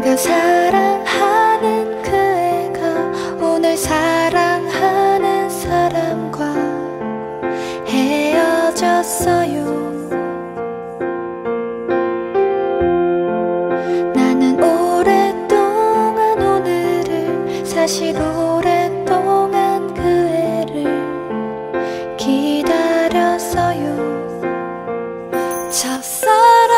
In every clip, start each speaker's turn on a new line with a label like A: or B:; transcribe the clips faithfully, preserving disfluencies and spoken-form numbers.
A: 내가 사랑하는 그 애가 오늘 사랑하는 사람과 헤어졌어요. 나는 오랫동안 오늘을, 사실 오랫동안 그 애를 기다렸어요. 첫사랑,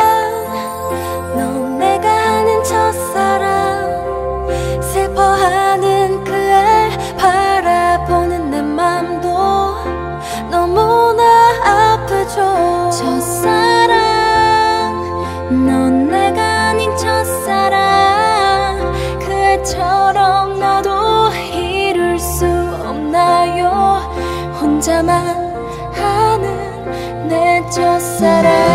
A: 넌 내가 아는 첫사랑. 슬퍼하는 그 애 바라보는 내 맘도 너무나 아프죠. 첫사랑, 넌 내가 아닌 첫사랑. 그 애처럼 나도 이룰 수 없나요? 혼자만 아는 내 첫사랑.